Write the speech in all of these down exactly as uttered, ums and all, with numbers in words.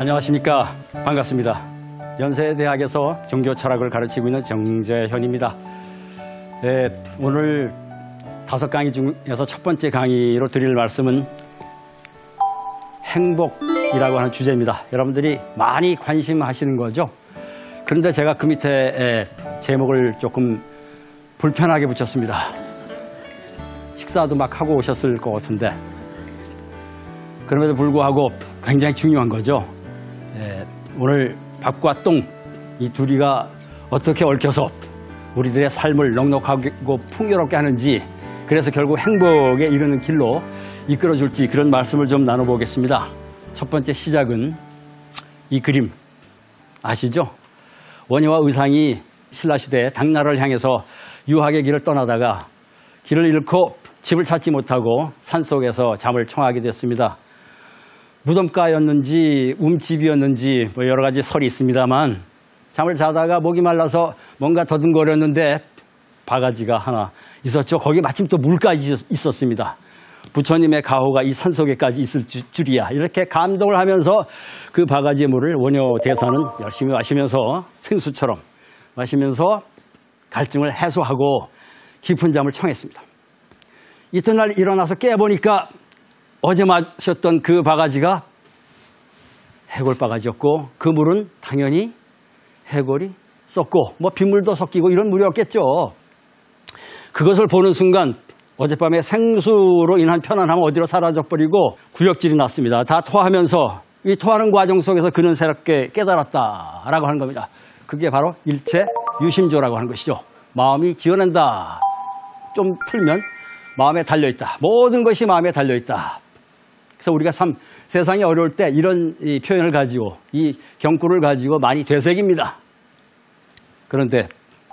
안녕하십니까. 반갑습니다. 연세대학에서 종교 철학을 가르치고 있는 정재현입니다. 네, 오늘 다섯 강의 중에서 첫 번째 강의로 드릴 말씀은 행복이라고 하는 주제입니다. 여러분들이 많이 관심하시는 거죠. 그런데 제가 그 밑에 제목을 조금 불편하게 붙였습니다. 식사도 막 하고 오셨을 것 같은데 그럼에도 불구하고 굉장히 중요한 거죠. 예, 오늘 밥과 똥, 이 둘이가 어떻게 얽혀서 우리들의 삶을 넉넉하고 풍요롭게 하는지, 그래서 결국 행복에 이르는 길로 이끌어줄지, 그런 말씀을 좀 나눠보겠습니다. 첫 번째 시작은 이 그림 아시죠? 원효와 의상이 신라시대 당나라를 향해서 유학의 길을 떠나다가 길을 잃고 집을 찾지 못하고 산속에서 잠을 청하게 됐습니다. 무덤가였는지 움집이었는지 뭐 여러 가지 설이 있습니다만, 잠을 자다가 목이 말라서 뭔가 더듬거렸는데 바가지가 하나 있었죠. 거기 마침 또 물까지 있었습니다. 부처님의 가호가 이 산속에까지 있을 줄이야. 이렇게 감동을 하면서 그 바가지의 물을 원효 대사는 열심히 마시면서 생수처럼 마시면서 갈증을 해소하고 깊은 잠을 청했습니다. 이튿날 일어나서 깨보니까 어제 마셨던 그 바가지가 해골 바가지였고, 그 물은 당연히 해골이 썩고 뭐 빗물도 섞이고 이런 물이었겠죠. 그것을 보는 순간 어젯밤에 생수로 인한 편안함은 어디로 사라져버리고 구역질이 났습니다. 다 토하면서 이 토하는 과정 속에서 그는 새롭게 깨달았다라고 하는 겁니다. 그게 바로 일체 유심조라고 하는 것이죠. 마음이 지어낸다. 좀 풀면 마음에 달려있다. 모든 것이 마음에 달려있다. 그래서 우리가 참 세상이 어려울 때 이런 이 표현을 가지고, 이 경구를 가지고 많이 되새깁니다. 그런데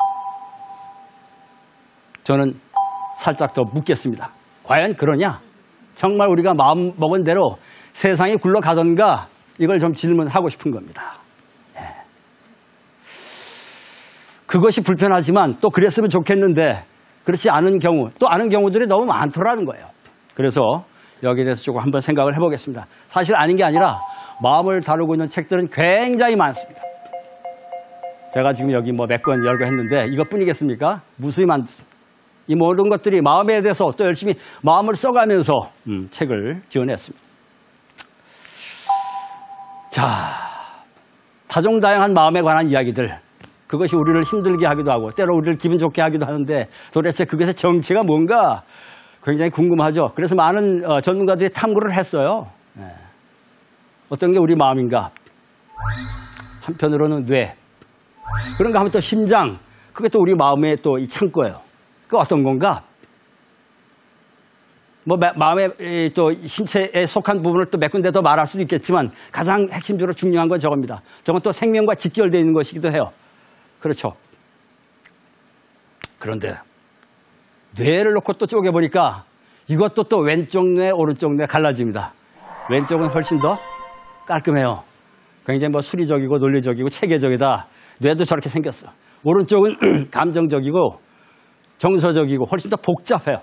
저는 살짝 더 묻겠습니다. 과연 그러냐? 정말 우리가 마음 먹은 대로 세상이 굴러가던가, 이걸 좀 질문하고 싶은 겁니다. 네. 그것이 불편하지만 또 그랬으면 좋겠는데 그렇지 않은 경우, 또 아는 경우들이 너무 많더라는 거예요. 그래서 여기에 대해서 조금 한번 생각을 해보겠습니다. 사실 아닌 게 아니라 마음을 다루고 있는 책들은 굉장히 많습니다. 제가 지금 여기 뭐 몇 권 열고 했는데 이것뿐이겠습니까? 무수히 많습니다. 이 모든 것들이 마음에 대해서 또 열심히 마음을 써가면서 음, 책을 지어냈습니다. 자, 다종다양한 마음에 관한 이야기들, 그것이 우리를 힘들게 하기도 하고 때로 우리를 기분 좋게 하기도 하는데 도대체 그것의 정체가 뭔가 굉장히 궁금하죠. 그래서 많은 어, 전문가들이 탐구를 했어요. 네. 어떤 게 우리 마음인가? 한편으로는 뇌, 그런가 하면 또 심장, 그게 또 우리 마음의 또 이 창고예요. 그 어떤 건가? 뭐 마음의 또 신체에 속한 부분을 또 몇 군데 더 말할 수도 있겠지만 가장 핵심적으로 중요한 건 저겁니다. 저건 또 생명과 직결되어 있는 것이기도 해요. 그렇죠. 그런데 뇌를 놓고 또 쪼개보니까 이것도 또 왼쪽 뇌, 오른쪽 뇌 갈라집니다. 왼쪽은 훨씬 더 깔끔해요. 굉장히 뭐 수리적이고 논리적이고 체계적이다. 뇌도 저렇게 생겼어. 오른쪽은 감정적이고 정서적이고 훨씬 더 복잡해요.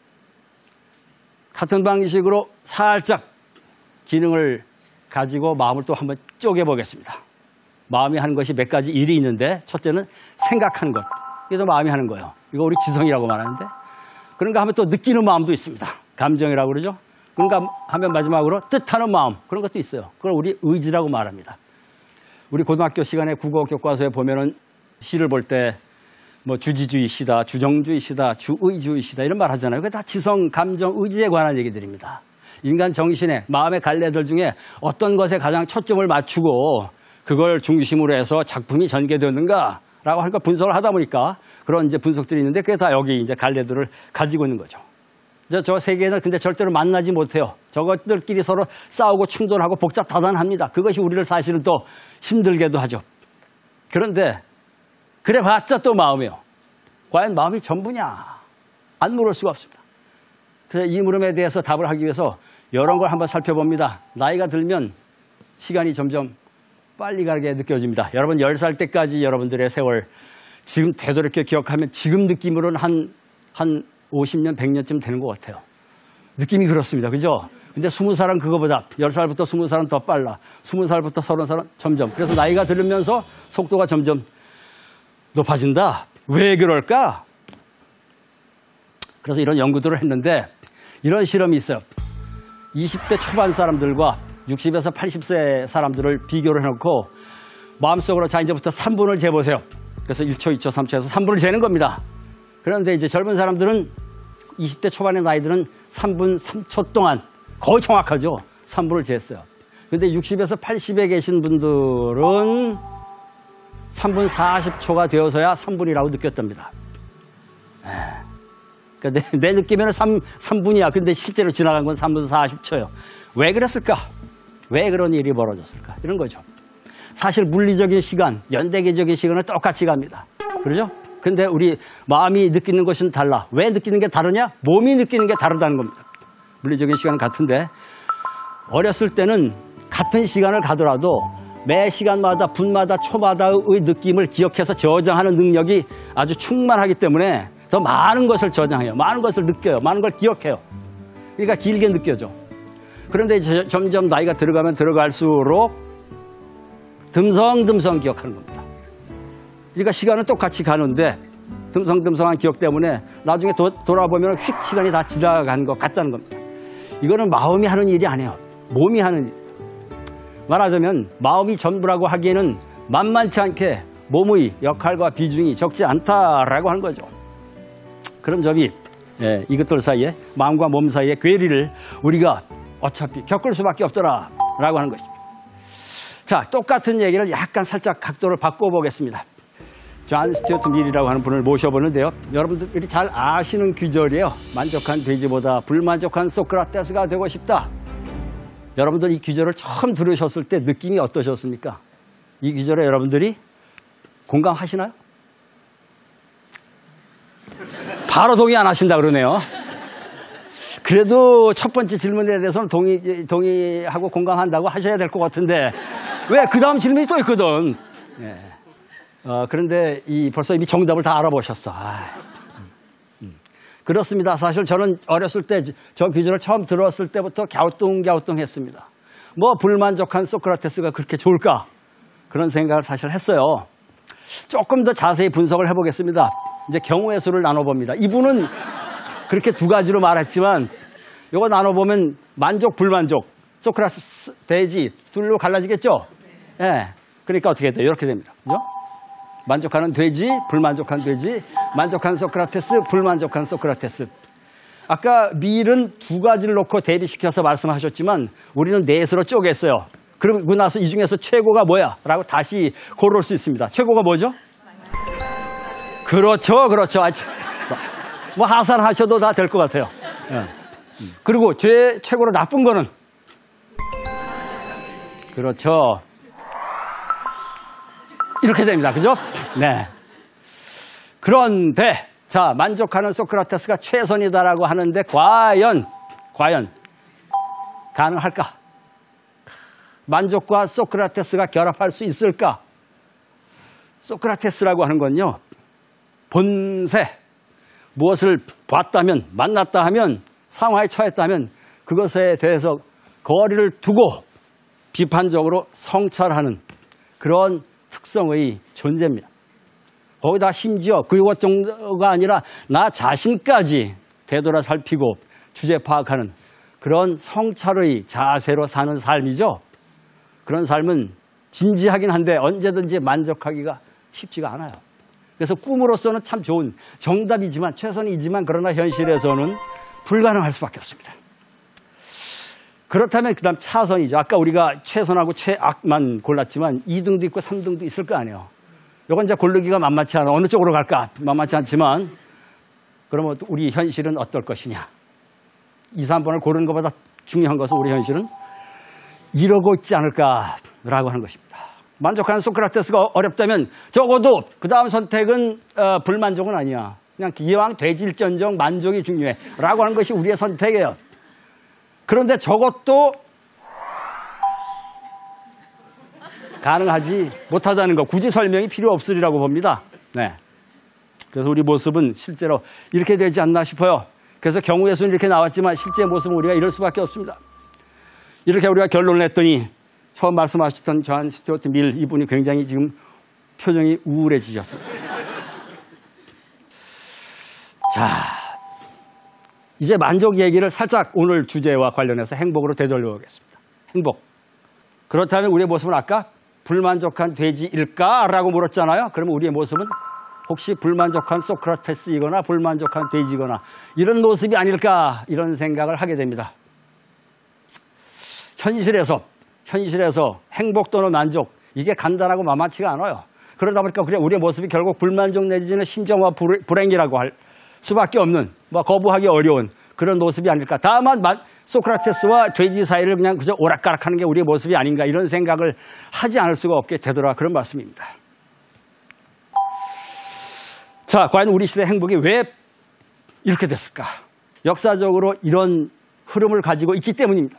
같은 방식으로 살짝 기능을 가지고 마음을 또 한번 쪼개보겠습니다. 마음이 하는 것이 몇 가지 일이 있는데, 첫째는 생각하는 것. 이게 또 마음이 하는 거예요. 이거 우리 지성이라고 말하는데, 그런가 하면 또 느끼는 마음도 있습니다. 감정이라고 그러죠. 그런가 하면 마지막으로 뜻하는 마음, 그런 것도 있어요. 그걸 우리 의지라고 말합니다. 우리 고등학교 시간에 국어 교과서에 보면은 시를 볼 때 뭐 주지주의 시다, 주정주의 시다, 주의주의 시다 이런 말 하잖아요. 그게 다 지성, 감정, 의지에 관한 얘기들입니다. 인간 정신의 마음의 갈래들 중에 어떤 것에 가장 초점을 맞추고 그걸 중심으로 해서 작품이 전개되는가라고 하니까 분석을 하다 보니까 그런 이제 분석들이 있는데, 그게 다 여기 이제 갈래들을 가지고 있는 거죠. 저, 저 세계는 근데 절대로 만나지 못해요. 저것들끼리 서로 싸우고 충돌하고 복잡다단합니다. 그것이 우리를 사실은 또 힘들게도 하죠. 그런데 그래 봤자 또 마음이에요. 과연 마음이 전부냐? 안 물을 수가 없습니다. 그래서 이 물음에 대해서 답을 하기 위해서 여러 걸 한번 살펴봅니다. 나이가 들면 시간이 점점 빨리 가게 느껴집니다. 여러분 열 살 때까지 여러분들의 세월, 지금 되돌이켜 기억하면 지금 느낌으로는 한, 한 오십 년, 백 년쯤 되는 것 같아요. 느낌이 그렇습니다. 그죠? 근데 스무 살은 그거보다 열 살부터 스무 살은 더 빨라. 스무 살부터 서른 살은 점점. 그래서 나이가 들으면서 속도가 점점 높아진다. 왜 그럴까? 그래서 이런 연구들을 했는데 이런 실험이 있어요. 이십 대 초반 사람들과 육십에서 팔십 세 사람들을 비교를 해놓고 마음속으로 자 이제부터 삼 분을 재보세요. 그래서 일 초, 이 초, 삼 초에서 삼 분을 재는 겁니다. 그런데 이제 젊은 사람들은 이십 대 초반의 나이들은 삼 분 삼 초 동안 거의 정확하죠. 삼 분을 쟀어요. 근데 육십에서 팔십에 계신 분들은 삼 분 사십 초가 되어서야 삼 분이라고 느꼈답니다. 그러니까 내, 내 느낌에는 삼, 삼 분이야. 근데 실제로 지나간 건 삼 분 사십 초예요. 왜 그랬을까? 왜 그런 일이 벌어졌을까? 이런 거죠. 사실 물리적인 시간, 연대계적인 시간은 똑같이 갑니다. 그러죠? 근데 우리 마음이 느끼는 것은 달라. 왜 느끼는 게 다르냐? 몸이 느끼는 게 다르다는 겁니다. 물리적인 시간은 같은데 어렸을 때는 같은 시간을 가더라도 매 시간마다 분마다 초마다의 느낌을 기억해서 저장하는 능력이 아주 충만하기 때문에 더 많은 것을 저장해요. 많은 것을 느껴요. 많은 걸 기억해요. 그러니까 길게 느껴져. 그런데 이제 점점 나이가 들어가면 들어갈수록 듬성듬성 기억하는 겁니다. 그러니까 시간은 똑같이 가는데 듬성듬성한 기억 때문에 나중에 도, 돌아보면 휙 시간이 다 지나간 것 같다는 겁니다. 이거는 마음이 하는 일이 아니에요. 몸이 하는 일. 말하자면 마음이 전부라고 하기에는 만만치 않게 몸의 역할과 비중이 적지 않다라고 하는 거죠. 그런 점이 예, 이것들 사이에 마음과 몸 사이의 괴리를 우리가 어차피 겪을 수밖에 없더라 라고 하는 것입니다. 자, 똑같은 얘기를 약간 살짝 각도를 바꿔보겠습니다. 존 스튜어트 밀이라고 하는 분을 모셔보는데요. 여러분들이 잘 아시는 귀절이에요. 만족한 돼지보다 불만족한 소크라테스가 되고 싶다. 여러분들 이 귀절을 처음 들으셨을 때 느낌이 어떠셨습니까? 이 귀절에 여러분들이 공감하시나요? 바로 동의 안 하신다 그러네요. 그래도 첫 번째 질문에 대해서는 동의, 동의하고 공감한다고 하셔야 될 것 같은데 왜 그 다음 질문이 또 있거든. 예. 어, 그런데 이 벌써 이미 정답을 다 알아보셨어. 아, 음. 그렇습니다. 사실 저는 어렸을 때 저 귀절을 처음 들었을 때부터 갸우뚱갸우뚱했습니다. 뭐 불만족한 소크라테스가 그렇게 좋을까? 그런 생각을 사실 했어요. 조금 더 자세히 분석을 해보겠습니다. 이제 경우의 수를 나눠봅니다. 이분은 그렇게 두 가지로 말했지만 이거 나눠보면 만족, 불만족, 소크라테스, 돼지 둘로 갈라지겠죠? 예. 네. 그러니까 어떻게 돼요? 이렇게 됩니다. 그죠? 만족하는 돼지, 불만족한 돼지, 만족한 소크라테스, 불만족한 소크라테스. 아까 밀은 두 가지를 놓고 대비시켜서 말씀하셨지만 우리는 넷으로 쪼갰어요. 그러고 나서 이 중에서 최고가 뭐야? 라고 다시 고를 수 있습니다. 최고가 뭐죠? 그렇죠, 그렇죠. 뭐 하산하셔도 다 될 것 같아요. 네. 그리고 죄 최고로 나쁜 거는 그렇죠. 이렇게 됩니다. 그죠? 네. 그런데 자, 만족하는 소크라테스가 최선이다라고 하는데 과연 과연 가능할까? 만족과 소크라테스가 결합할 수 있을까? 소크라테스라고 하는 건요. 본세 무엇을 봤다면 만났다 하면 상황에 처했다면 그것에 대해서 거리를 두고 비판적으로 성찰하는 그런 특성의 존재입니다. 거기다 심지어 그것 정도가 아니라 나 자신까지 되돌아 살피고 주제 파악하는 그런 성찰의 자세로 사는 삶이죠. 그런 삶은 진지하긴 한데 언제든지 만족하기가 쉽지가 않아요. 그래서 꿈으로서는 참 좋은 정답이지만 최선이지만 그러나 현실에서는 불가능할 수밖에 없습니다. 그렇다면 그 다음 차선이죠. 아까 우리가 최선하고 최악만 골랐지만 이 등도 있고 삼 등도 있을 거 아니에요. 이건 이제 고르기가 만만치 않아. 어느 쪽으로 갈까? 만만치 않지만 그러면 우리 현실은 어떨 것이냐. 이, 삼 번을 고르는 것보다 중요한 것은 우리 현실은 이러고 있지 않을까라고 하는 것입니다. 만족하는 소크라테스가 어렵다면 적어도 그 다음 선택은 어, 불만족은 아니야. 그냥 기왕 되질전정 만족이 중요해 라고 하는 것이 우리의 선택이에요. 그런데 저것도 가능하지 못하다는 거 굳이 설명이 필요 없으리라고 봅니다. 네. 그래서 우리 모습은 실제로 이렇게 되지 않나 싶어요. 그래서 경우의 수는 이렇게 나왔지만 실제 모습은 우리가 이럴 수밖에 없습니다. 이렇게 우리가 결론을 냈더니 처음 말씀하셨던 존 스튜어트 밀 이분이 굉장히 지금 표정이 우울해지셨습니다. 자, 이제 만족 얘기를 살짝 오늘 주제와 관련해서 행복으로 되돌려 보겠습니다. 행복. 그렇다면 우리의 모습은 아까 불만족한 돼지일까라고 물었잖아요. 그러면 우리의 모습은 혹시 불만족한 소크라테스이거나 불만족한 돼지거나 이런 모습이 아닐까 이런 생각을 하게 됩니다. 현실에서 현실에서 행복 또는 만족 이게 간단하고 만만치가 않아요. 그러다 보니까 그냥 우리의 모습이 결국 불만족 내지는 심정화 불행이라고 할 수밖에 없는 뭐 거부하기 어려운 그런 모습이 아닐까. 다만 소크라테스와 돼지 사이를 그냥 그저 오락가락하는 게 우리의 모습이 아닌가 이런 생각을 하지 않을 수가 없게 되더라 그런 말씀입니다. 자, 과연 우리 시대의 행복이 왜 이렇게 됐을까? 역사적으로 이런 흐름을 가지고 있기 때문입니다.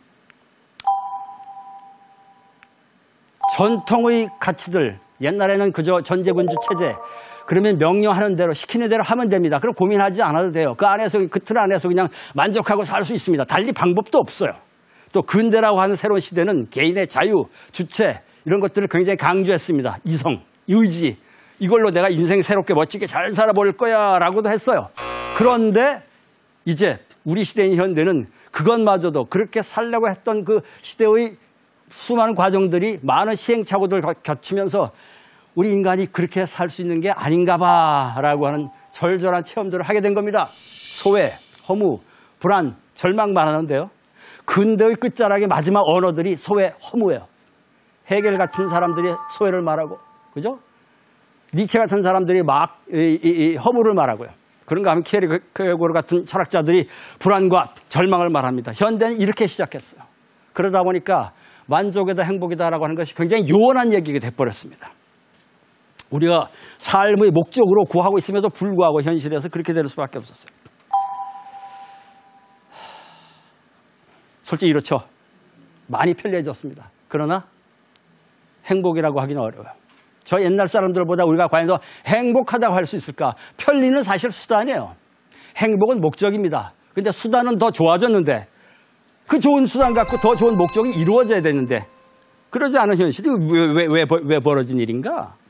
전통의 가치들, 옛날에는 그저 전제군주 체제, 그러면 명령하는 대로 시키는 대로 하면 됩니다. 그럼 고민하지 않아도 돼요. 그 안에서 그 틀 안에서 그냥 만족하고 살 수 있습니다. 달리 방법도 없어요. 또 근대라고 하는 새로운 시대는 개인의 자유, 주체 이런 것들을 굉장히 강조했습니다. 이성, 의지 이걸로 내가 인생 새롭게 멋지게 잘 살아볼 거야 라고도 했어요. 그런데 이제 우리 시대인 현대는 그것마저도 그렇게 살려고 했던 그 시대의 수많은 과정들이 많은 시행착오들을 겹치면서 우리 인간이 그렇게 살 수 있는 게 아닌가 봐라고 하는 절절한 체험들을 하게 된 겁니다. 소외, 허무, 불안, 절망 말하는데요. 근대의 끝자락의 마지막 언어들이 소외, 허무예요. 헤겔 같은 사람들이 소외를 말하고, 그죠? 니체 같은 사람들이 막 이, 이, 이 허무를 말하고요. 그런가 하면 키에르케고르 같은 철학자들이 불안과 절망을 말합니다. 현대는 이렇게 시작했어요. 그러다 보니까 만족이다 행복이다라고 하는 것이 굉장히 요원한 얘기가 돼버렸습니다. 우리가 삶의 목적으로 구하고 있음에도 불구하고 현실에서 그렇게 될 수밖에 없었어요. 솔직히 이렇죠. 많이 편리해졌습니다. 그러나 행복이라고 하기는 어려워요. 저 옛날 사람들보다 우리가 과연 더 행복하다고 할 수 있을까? 편리는 사실 수단이에요. 행복은 목적입니다. 근데 수단은 더 좋아졌는데 그 좋은 수단 갖고 더 좋은 목적이 이루어져야 되는데 그러지 않은 현실이 왜, 왜, 왜, 왜 벌어진 일인가?